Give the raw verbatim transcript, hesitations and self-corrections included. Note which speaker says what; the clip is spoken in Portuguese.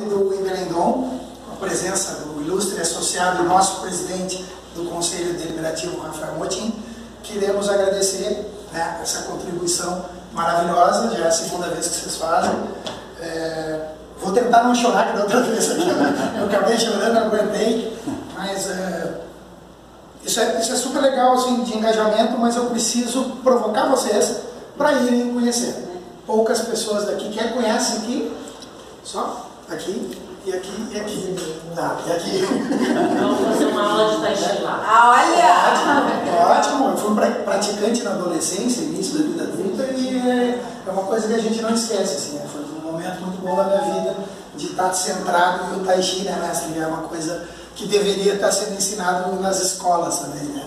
Speaker 1: do Iberendon, com a presença do ilustre associado e nosso presidente do Conselho Deliberativo, Rafael Motim, queremos agradecer, né, essa contribuição maravilhosa, já é a segunda vez que vocês fazem. É, vou tentar não chorar que da outra vez aqui, eu acabei chorando, não aguentei, mas é, isso, é, isso é super legal assim, de engajamento, mas eu preciso provocar vocês para irem conhecer. Poucas pessoas daqui, quem conhece aqui? Só? Aqui, e aqui, e aqui. Tá, e aqui.
Speaker 2: Vamos fazer uma aula de Tai Chi lá.
Speaker 1: Olha! Ótimo, ótimo. Eu fui pra, praticante na adolescência, início da vida adulta, e é, é uma coisa que a gente não esquece, assim, né? Foi um momento muito bom da minha vida de estar centrado no Tai Chi, né, mestre? É uma coisa que deveria estar sendo ensinado nas escolas também, né?